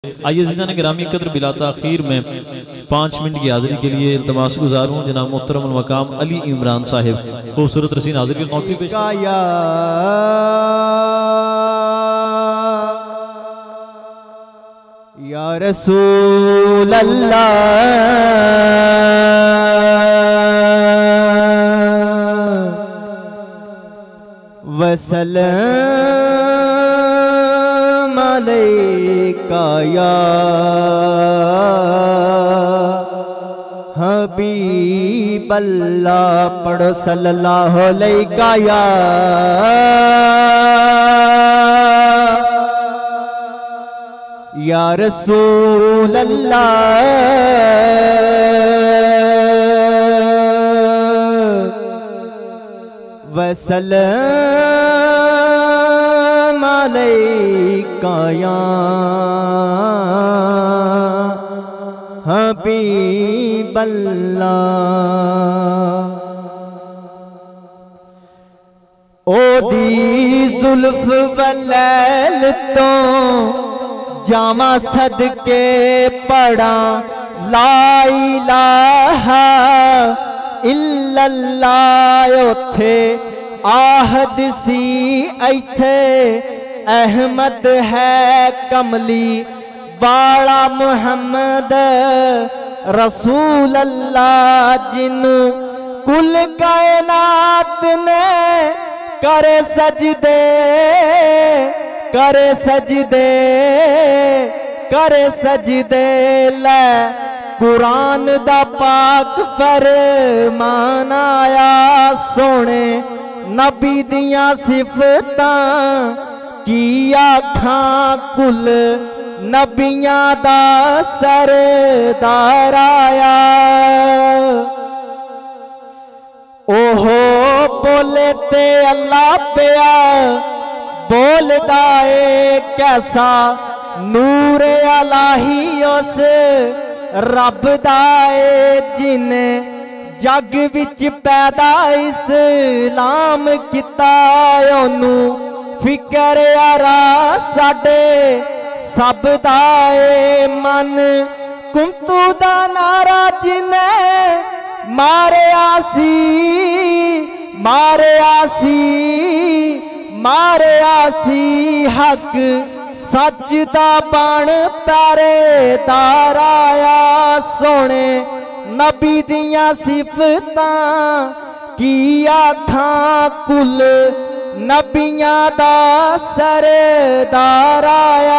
आइए जीज़ान गिरामी कदर बिला ताखीर में 5 मिनट की हाजिरी के लिए इल्तमास गुजार हूँ जनाब मोहतरम मकाम अली इमरान साहिब खूबसूरत रसीन हाजिर की मौके पे या रसूल अल्लाह वसल्लम अलैका या हबीब अल्लाह। पढ़ो सल्लल्लाहु अलैका या रसूल अल्लाह वसल्लम अलैका या हबीब अल्लाह। ओदी जुल्फ वलैल तो जामा सदके पढ़ा ला इलाहा इल्लल्लाह। उथे आहद सी ऐथे अहमद है कमली वाला मुहम्मद रसूल अल्लाह। जिन्नू कुल कायनात ने करे सजदे करे सजदे करे सजदे लै कुरान दा पाक फरमान आया। सोने नबी दियां सिफतां की आखां कुल नबियां दा सरदार आया। ओहो बोले ते अल्लाह पिया बोलदा ए कैसा नूर अलाही उस रब दा ए जिन्ने जग विच पैदा इस्लाम किता। ओनू फिकर यारा साडे सब दा ए मन कुंतु दा नारा जिन्ने मारे आसी मारे आसी मारे आसी हक सच दा बण पैरेदार आया। सोने नबी दियां सिफतां की आखां कुल नबियां दा सरदार आया।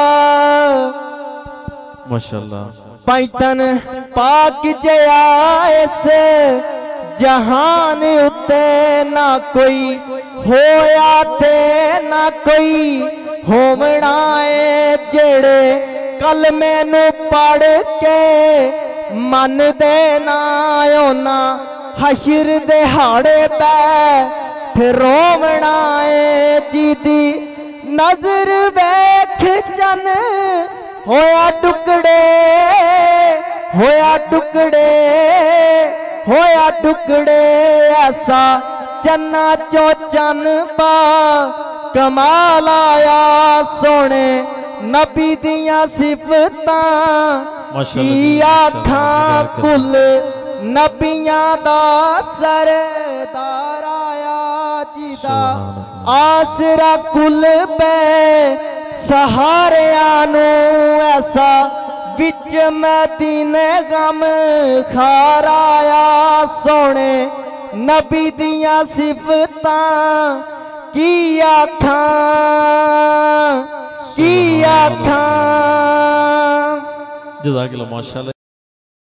माशाअल्लाह। पैतन पाक जया इस जहान उत्ते ना कोई होया ते ना कोई होवना है। जेड़े कलमे नू पढ़ के मन दे ना ओना हशर दिहाड़े बैठ रोवना है। जिदी नजर वेख चन होया टुकड़े होया टुकड़े होया टुकड़े ऐसा चन्ना चो चन पा कमाल आया। सोने नबी दियां सिफतां की आखां कुल नबियां दा सरदार आया। जिदा आसरा कुल पे सहारियां नू ऐसा विच मदीने गम खार आया। सोने नबी दियां सिफतां की आखां की आखां। जज़ाकल्लाह माशाअल्लाह।